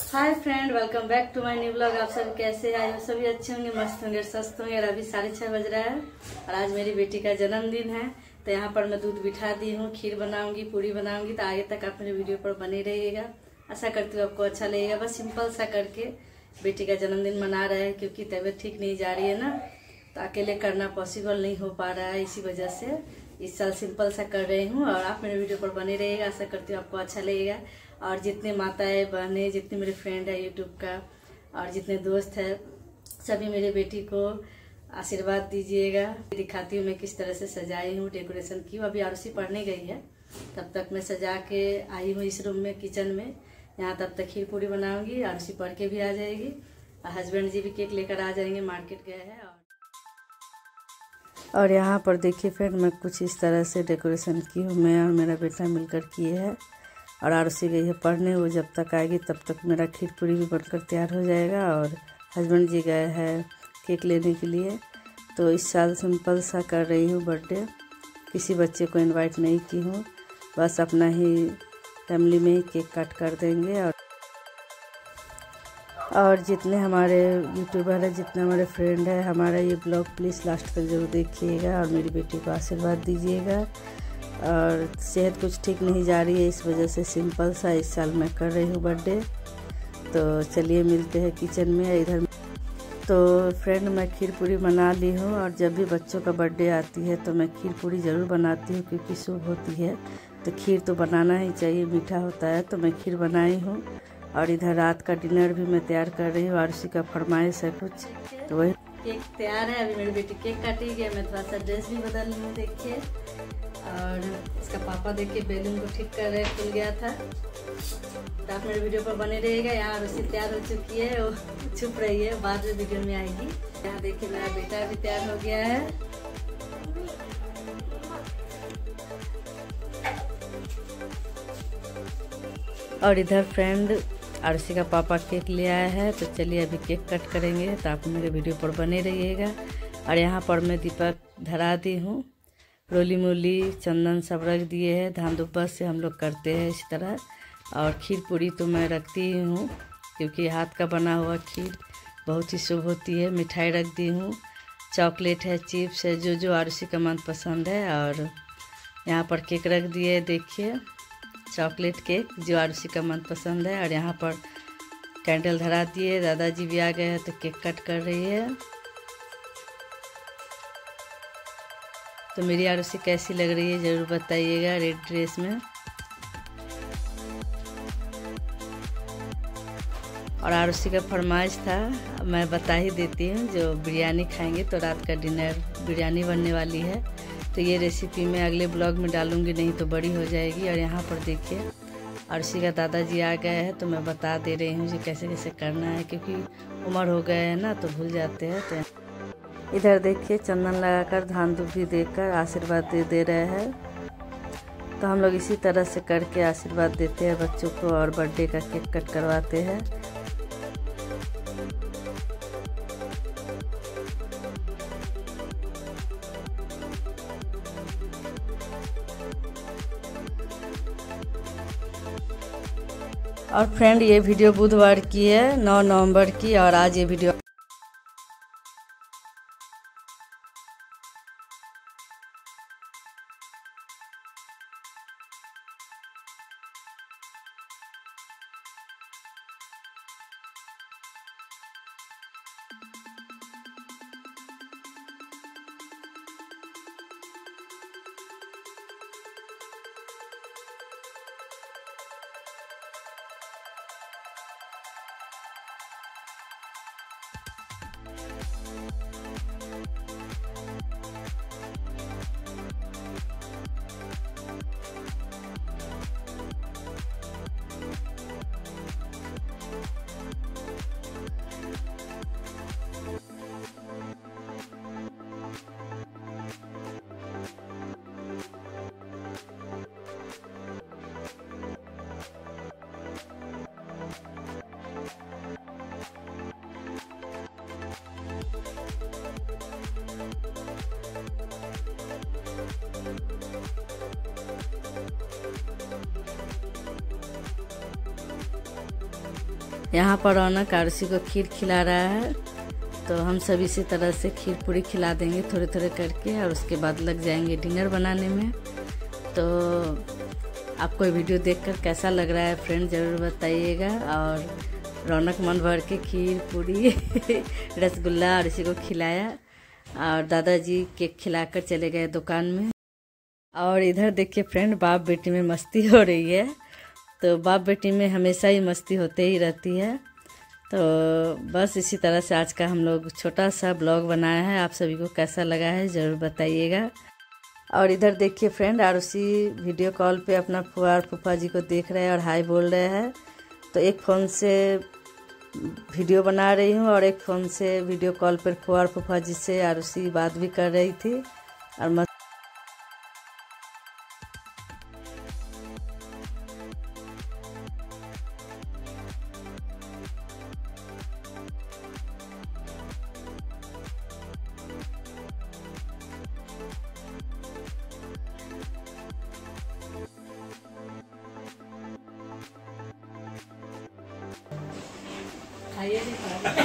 Hi friend, welcome back to my new blog. आप सब कैसे हैं? सभी अच्छे होंगे, मस्त होंगे, स्वस्थ होंगे। और अभी 6:30 बज रहा है और आज मेरी बेटी का जन्मदिन है। तो यहाँ पर मैं दूध बिठा दी हूँ, खीर बनाऊंगी, पूरी बनाऊंगी। तो आगे तक आप मेरे वीडियो पर बने रहिएगा। आशा करती हूँ आपको अच्छा लगेगा। बस सिंपल सा करके बेटी का जन्मदिन मना रहे हैं क्योंकि तबीयत ठीक नहीं जा रही है ना, तो अकेले करना पॉसिबल नहीं हो पा रहा है। इसी वजह से इस साल सिंपल सा कर रही हूँ और आप मेरे वीडियो पर बने रहिएगा। आशा करती हूँ आपको अच्छा लगेगा। और जितने माताएं बहनें, जितने मेरे फ्रेंड है यूट्यूब का और जितने दोस्त है, सभी मेरे बेटी को आशीर्वाद दीजिएगा। दिखाती हूँ मैं किस तरह से सजाई हूँ, डेकोरेशन की हूँ। अभी आरसी पढ़ने गई है, तब तक मैं सजा के आई हूँ इस रूम में, किचन में। यहाँ तब तक खीर पूरी बनाऊंगी, आरसी पढ़ के भी आ जाएगी और हस्बैंड जी भी केक लेकर आ जाएंगे, मार्केट गए हैं। और यहाँ पर देखिए फ्रेंड, मैं कुछ इस तरह से डेकोरेशन की हूँ। मैं और मेरा बेटा मिलकर किए हैं और आरसी गई है पढ़ने। वो जब तक आएगी तब तक मेरा खीर पूरी भी बनकर तैयार हो जाएगा। और हस्बैंड जी गए हैं केक लेने के लिए। तो इस साल सिंपल सा कर रही हूँ बर्थडे। किसी बच्चे को इनवाइट नहीं की हूँ, बस अपना ही फैमिली में ही केक काट कर देंगे। और जितने हमारे यूट्यूबर हैं, जितने हमारे फ्रेंड हैं, हमारा ये ब्लॉग प्लीज़ लास्ट तक जरूर देखिएगा और मेरी बेटी को आशीर्वाद दीजिएगा। और सेहत कुछ ठीक नहीं जा रही है, इस वजह से सिंपल सा इस साल मैं कर रही हूँ बर्थडे। तो चलिए मिलते हैं किचन में इधर। तो फ्रेंड, मैं खीर पूरी बना ली हूँ और जब भी बच्चों का बर्थडे आती है तो मैं खीर पूरी ज़रूर बनाती हूँ क्योंकि शुभ होती है। तो खीर तो बनाना ही चाहिए, मीठा होता है। तो मैं खीर बनाई हूँ और इधर रात का डिनर भी मैं तैयार कर रही हूँ। और उसी का फरमाइश है कुछ, तो वही केक तैयार है। अभी मेरी बेटी केक काटेगी, मैं थोड़ा सा ड्रेस भी बदल ली हूँ देखिए। और इसका पापा देखिए बेलून को ठीक कर रहे, खुल गया था। तो आप मेरे वीडियो पर बने रहिएगा। यहाँ उसी तैयार हो चुकी है, वो छुप रही है, बाद में वीडियो में आएगी। यहाँ देखिए मेरा बेटा भी तैयार हो गया है। और इधर फ्रेंड, आरसी का पापा केक ले आया है। तो चलिए अभी केक कट करेंगे, तो आप मेरे वीडियो पर बने रहिएगा। और यहाँ पर मैं दीपक धरा दी हूँ, रोली मूली चंदन सब रख दिए हैं। धान दुब्बा से हम लोग करते हैं इस तरह। और खीर पूरी तो मैं रखती ही हूँ क्योंकि हाथ का बना हुआ खीर बहुत ही शुभ होती है। मिठाई रख दी हूँ, चॉकलेट है, चिप्स है, जो जो आरसी का मन पसंद है। और यहाँ पर केक रख दिए, देखिए चॉकलेट केक जो आरुषि का मन पसंद है। और यहाँ पर कैंडल धरा दिए, दादाजी भी आ गए हैं तो केक कट कर रही है। तो मेरी आरुषि कैसी लग रही है ज़रूर बताइएगा रेड ड्रेस में। और आरुषि का फरमाइश था, मैं बता ही देती हूँ, जो बिरयानी खाएंगे तो रात का डिनर बिरयानी बनने वाली है। तो ये रेसिपी मैं अगले ब्लॉग में डालूंगी, नहीं तो बड़ी हो जाएगी। और यहाँ पर देखिए आरुषि का दादाजी आ गए हैं, तो मैं बता दे रही हूँ कि कैसे कैसे करना है क्योंकि उम्र हो गए हैं ना, तो भूल जाते हैं। तो इधर देखिए चंदन लगाकर, धान दूध भी देकर आशीर्वाद दे रहे हैं। तो हम लोग इसी तरह से करके आशीर्वाद देते हैं बच्चों को और बर्थडे का केक कट करवाते हैं। और फ्रेंड, ये वीडियो बुधवार की है, 9 नवंबर की। और आज ये वीडियो यहाँ पर रौनक आरुषि को खीर खिला रहा है, तो हम सब इसी तरह से खीर पूरी खिला देंगे थोड़े थोड़े करके, और उसके बाद लग जाएंगे डिनर बनाने में। तो आपको ये वीडियो देखकर कैसा लग रहा है फ्रेंड ज़रूर बताइएगा। और रौनक मन भर के खीर पूरी रसगुल्ला आरुषि को खिलाया, और दादाजी केक खिलाकर चले गए दुकान में। और इधर देखिए फ्रेंड, बाप बेटी में मस्ती हो रही है। तो बाप बेटी में हमेशा ही मस्ती होते ही रहती है। तो बस इसी तरह से आज का हम लोग छोटा सा ब्लॉग बनाया है। आप सभी को कैसा लगा है ज़रूर बताइएगा। और इधर देखिए फ्रेंड, आरुषि वीडियो कॉल पे अपना फुआ और फूफा जी को देख रहे हैं और हाय बोल रहे हैं। तो एक फ़ोन से वीडियो बना रही हूँ और एक फ़ोन से वीडियो कॉल पर फुआ और फूफा जी से आरुषि बात भी कर रही थी। और खाइए नहीं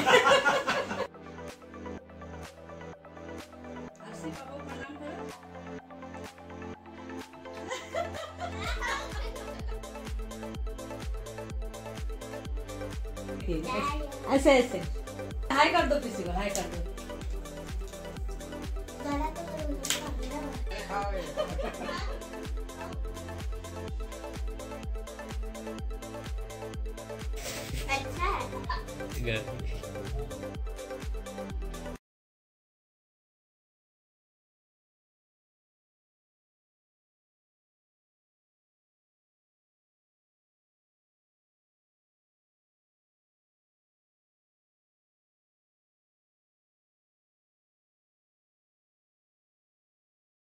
ऐसे ऐसे हाय कर दो, किसी को हाय कर दो। अच्छा है।